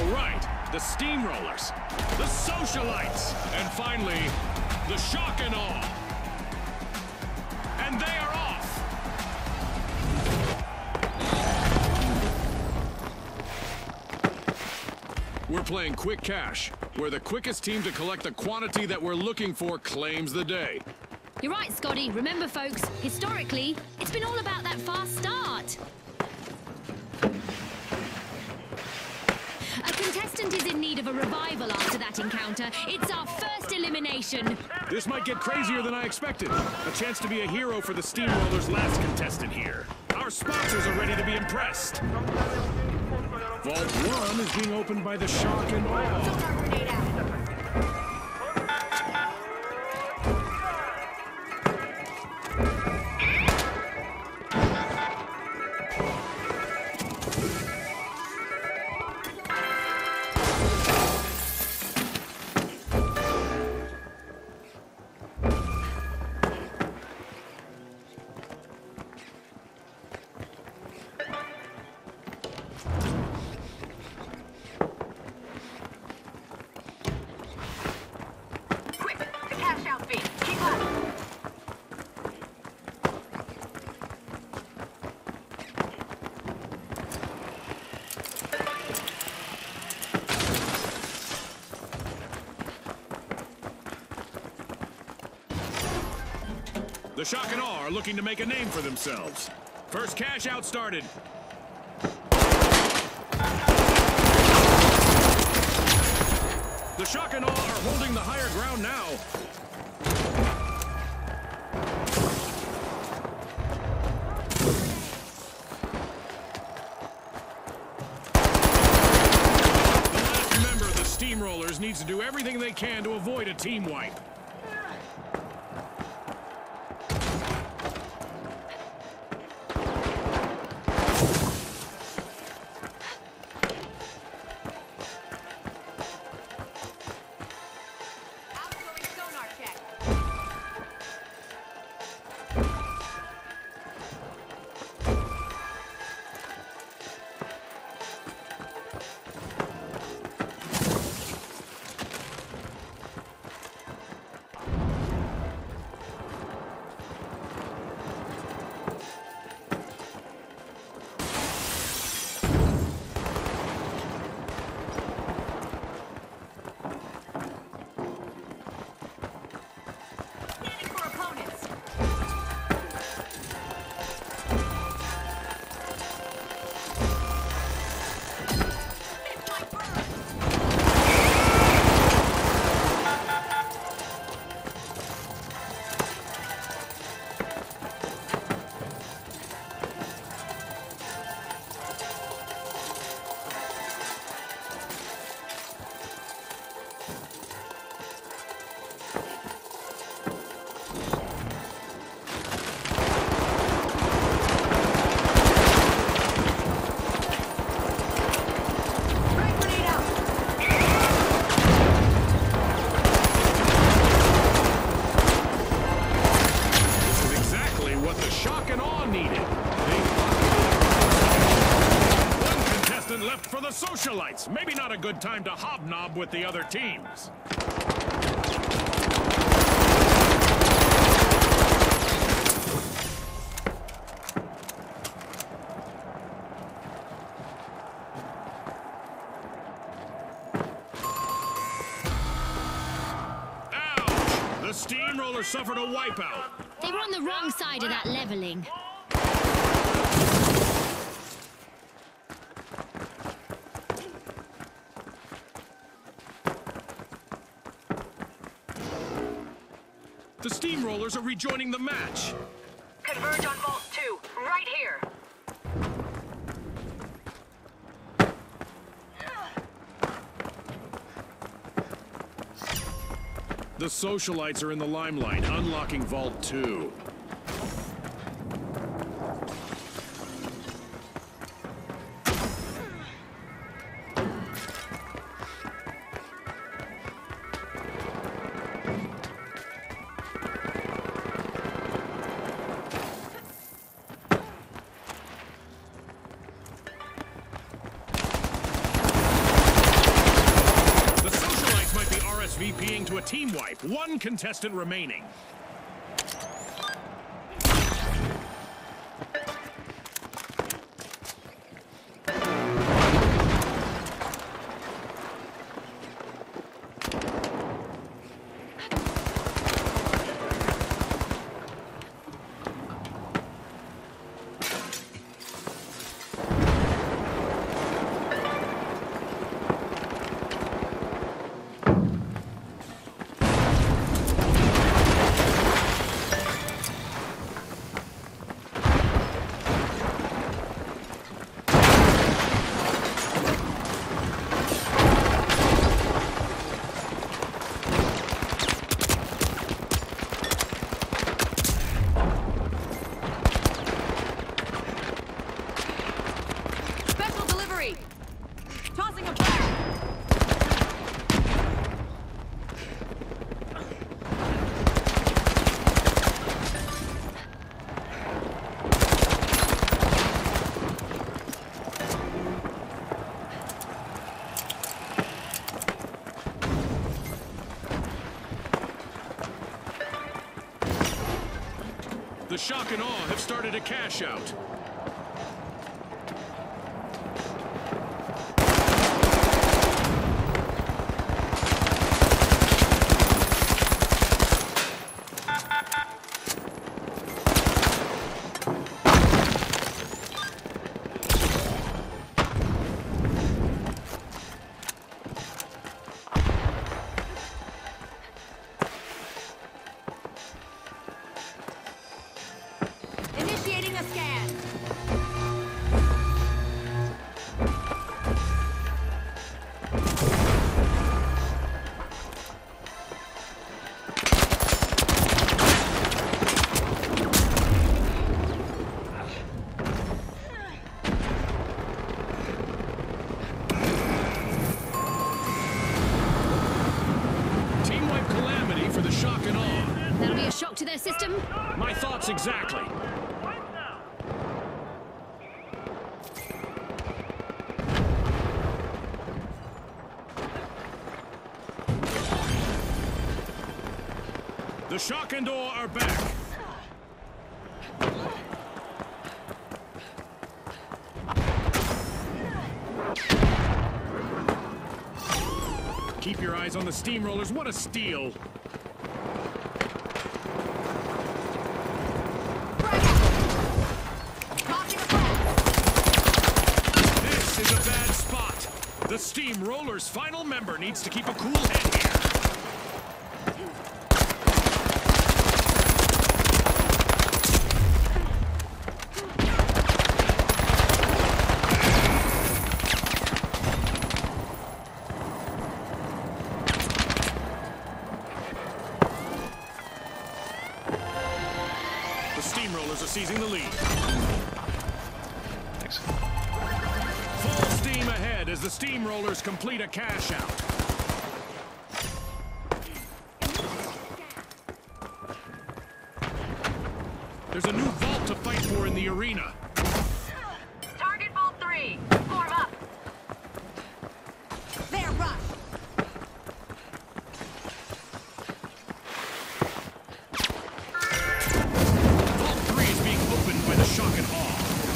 right, the Steamrollers, the Socialites, and finally, the Shock and Awe. And they are off! We're playing Quick Cash, where the quickest team to collect the quantity that we're looking for claims the day. You're right, Scotty. Remember, folks, historically, it's been all about that fast start. A contestant is in need of a revival after that encounter. It's our first elimination. This might get crazier than I expected. A chance to be a hero for the Steamrollers' last contestant here. Our sponsors are ready to be impressed. Vault 1 is being opened by the Shock and Awe. The Shock and Awe are looking to make a name for themselves. First cash out started. The Shock and Awe are holding the higher ground now. The last member of the Steamrollers needs to do everything they can to avoid a team wipe. Socialites. Maybe not a good time to hobnob with the other teams. Ouch! The Steamroller suffered a wipeout. They were on the wrong side of that leveling. The Steamrollers are rejoining the match. Converge on Vault 2, right here. The Socialites are in the limelight, unlocking Vault 2. wipe. One contestant remaining. Tossing a flag! The shock and awe have started a cash out. Initiating a scan. Team wipe calamity for the shock and awe. That'll be a shock to their system. My thoughts exactly. The shock and awe are back. Keep your eyes on the steamrollers. What a steal! This is a bad spot. The steamrollers' final member needs to keep a cool head here. The steamrollers are seizing the lead. Thanks. Full steam ahead as the steamrollers complete a cash out. There's a new vault to fight for in the arena. Target Vault 3. Form up. There, rush. Vault 3 is being opened by the shock and awe.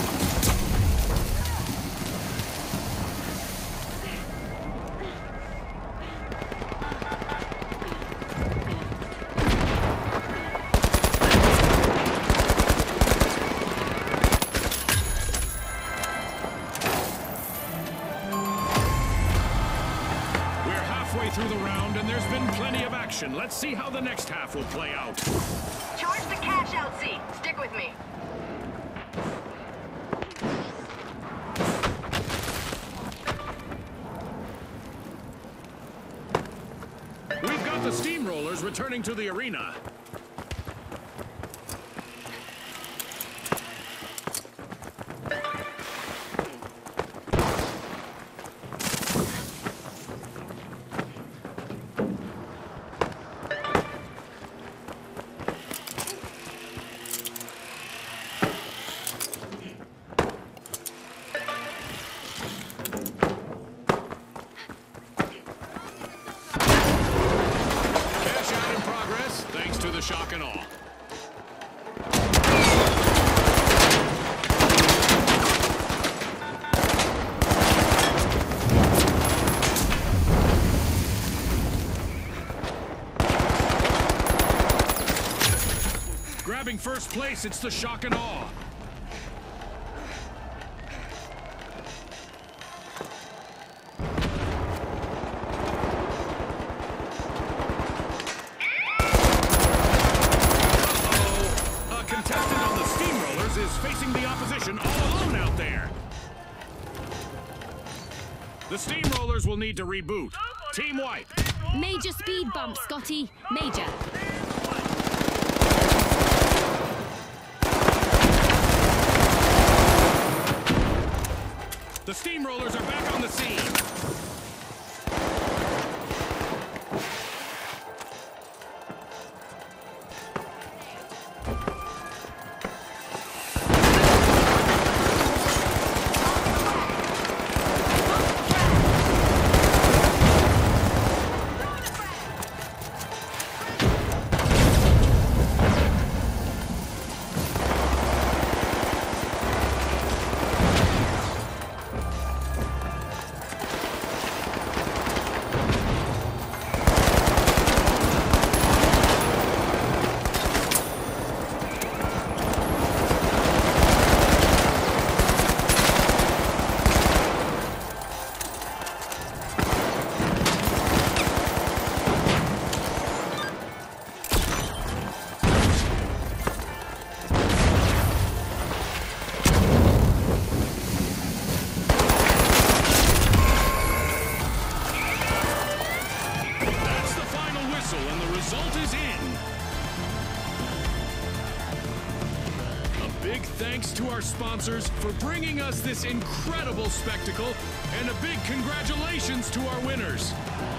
Through the round, and there's been plenty of action. Let's see how the next half will play out. Charge the cash out seat. Stick with me. We've got the steamrollers returning to the arena. Cash out Grabbing first place, it's the shock and awe. Uh-oh. A contestant on the Steamrollers is facing the opposition all alone out there. The Steamrollers will need to reboot. Team wipe. Major speed bump, Scotty. Major. The Steamrollers are back on the scene. And the result is in. A big thanks to our sponsors for bringing us this incredible spectacle, and a big congratulations to our winners.